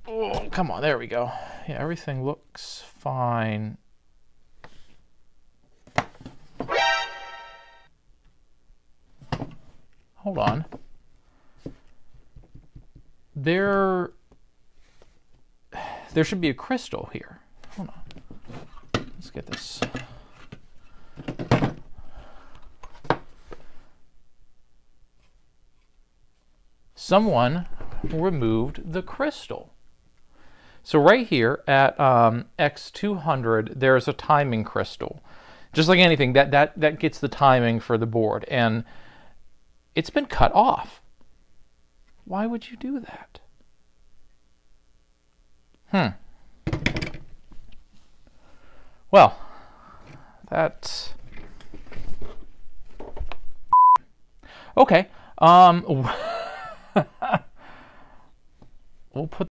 Oh, come on, there we go. Yeah, everything looks fine. Hold on. There should be a crystal here. Hold on. Let's get this. Someone removed the crystal. So right here at X200, there's a timing crystal. Just like anything, that gets the timing for the board, and it's been cut off. Why would you do that? Well, that's okay. We'll put